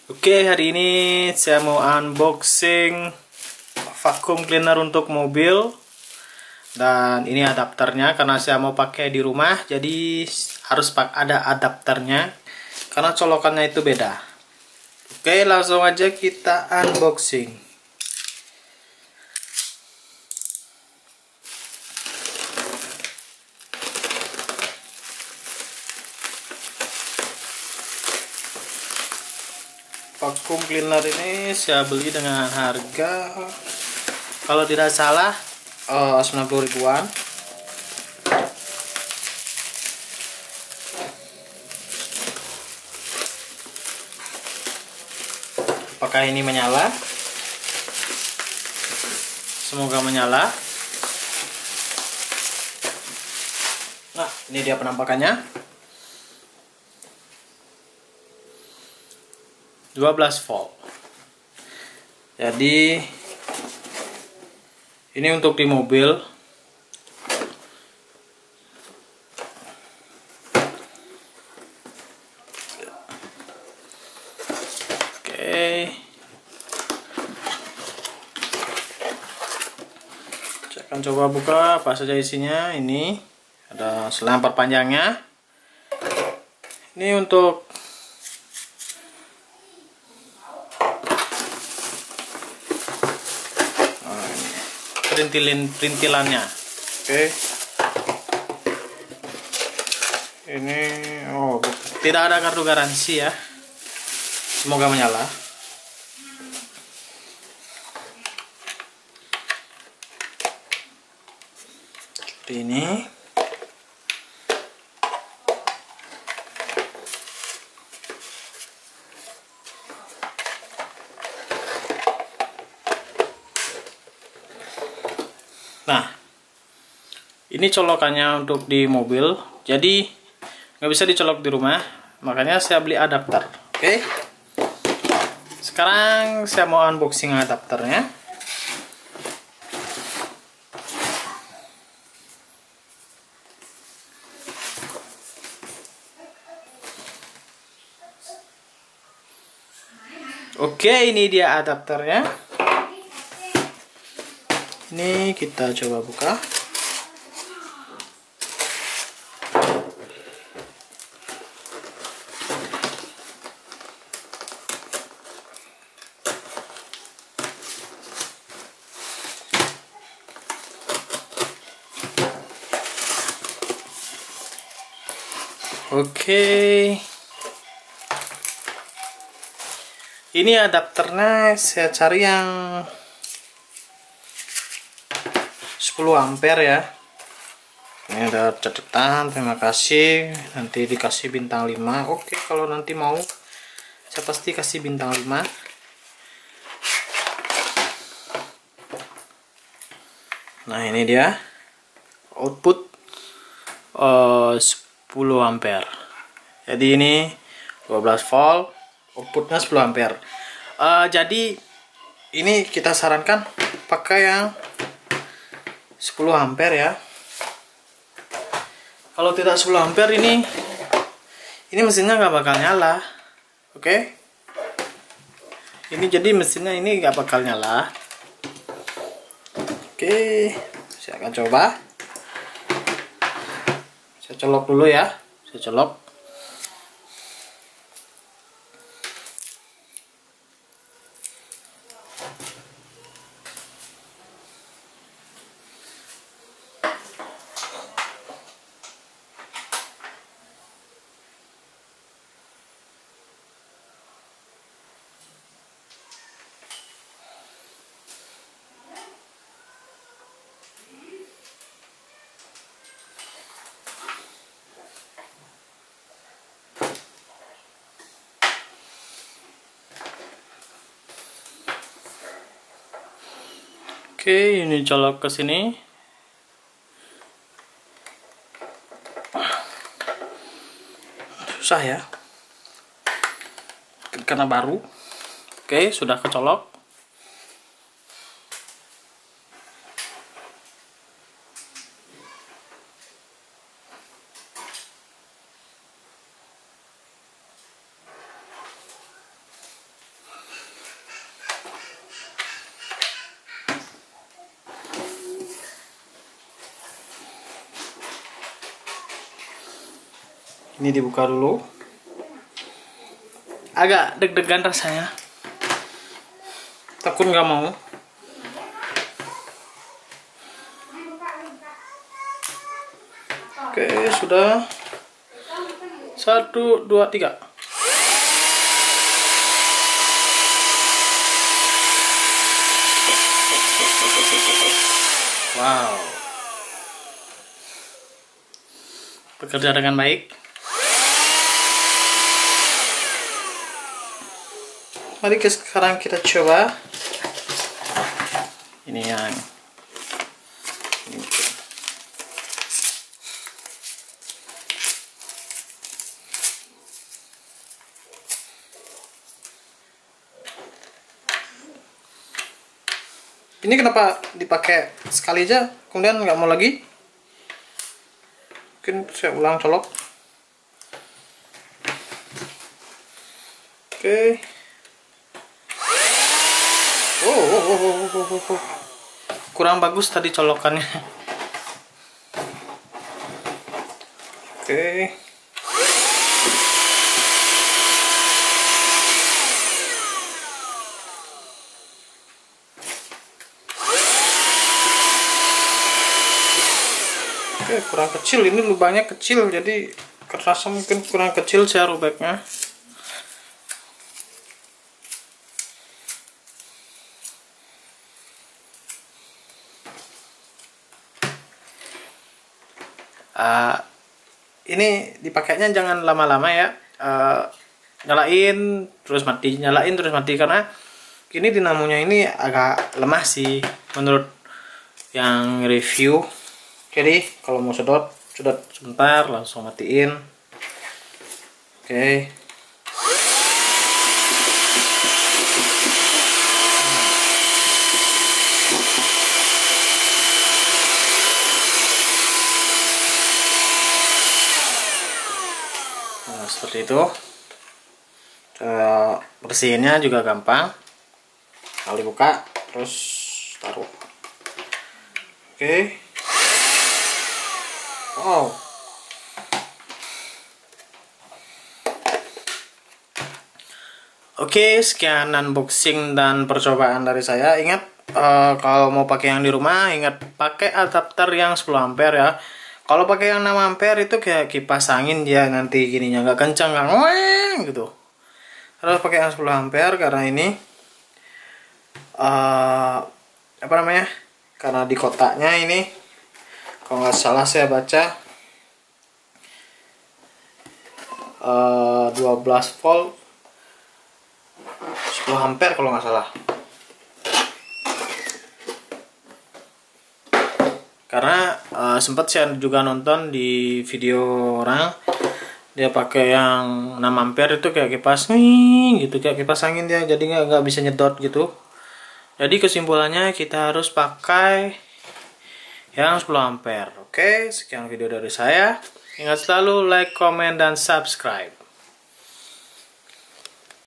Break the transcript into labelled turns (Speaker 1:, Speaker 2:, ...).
Speaker 1: Oke, hari ini saya mau unboxing vacuum cleaner untuk mobil. Dan ini adapternya karena saya mau pakai di rumah, jadi harus ada adapternya karena colokannya itu beda. Oke, langsung aja kita unboxing. Vacuum cleaner ini saya beli dengan harga, kalau tidak salah, 90 ribuan. Apakah ini menyala? Semoga menyala. Nah, ini dia penampakannya. 12 volt. Jadi ini untuk di mobil. Oke. Saya akan coba buka apa saja isinya. Ini ada selang perpanjangnya. Ini untuk perintilannya. Oke. Ini tidak ada kartu garansi ya. Semoga menyala. Seperti ini. Nah, ini colokannya untuk di mobil, jadi nggak bisa dicolok di rumah, makanya saya beli adapter. Oke, sekarang saya mau unboxing adapternya. Oke, ini dia adapternya. Ini kita coba buka. Oke. Ini adapternya saya cari yang 10 ampere ya. Ini ada catatan, terima kasih. Nanti dikasih bintang 5. Oke, kalau nanti mau saya pasti kasih bintang 5. Nah, ini dia output 10 ampere. Jadi ini 12 volt, outputnya 10 ampere. Jadi ini kita sarankan pakai yang 10 ampere ya. Kalau tidak 10 ampere ini mesinnya nggak bakal nyala. Oke. Ini jadi mesinnya ini nggak bakal nyala. Oke, saya akan coba. Saya colok dulu ya. Saya colok. Oke, ini colok ke sini. Susah ya. Karena baru. Oke, sudah kecolok. Ini dibuka dulu. Agak deg-degan rasanya. Takut nggak mau. Oke, sudah. 1, 2, 3. Wow. Bekerja dengan baik. Mari sekarang kita coba. Ini yang ini. Ini kenapa dipakai sekali aja, kemudian nggak mau lagi? Mungkin saya ulang colok. Oke. Oh. Kurang bagus tadi colokannya. Oke. Oke, kurang kecil, ini lubangnya kecil, jadi kerasa mungkin kurang kecil saya robeknya. Ini dipakainya jangan lama-lama ya. Nyalain terus mati, nyalain terus mati, karena ini dinamonya ini agak lemah sih menurut yang review. Jadi kalau mau sedot sebentar langsung matiin. Oke. Nah, seperti itu. Bersihinnya juga gampang. Kali buka terus taruh. Oke. Wow. Oke, sekian unboxing dan percobaan dari saya. Ingat, kalau mau pakai yang di rumah, ingat pakai adapter yang 10 ampere ya. Kalau pakai yang 6 ampere itu kayak kipas angin, dia nanti gininya nggak kencang, nggak ngoeng gitu. Harus pakai yang 10 ampere karena ini apa namanya? Karena di kotaknya ini, kalau nggak salah saya baca 12 volt 10 ampere kalau nggak salah. Karena sempat saya juga nonton di video orang, dia pakai yang 6 ampere itu kayak kipas gitu, kayak kipas angin dia, jadi nggak bisa nyedot gitu. Jadi kesimpulannya kita harus pakai yang 10 ampere. Oke, sekian video dari saya. Ingat selalu like, comment, dan subscribe.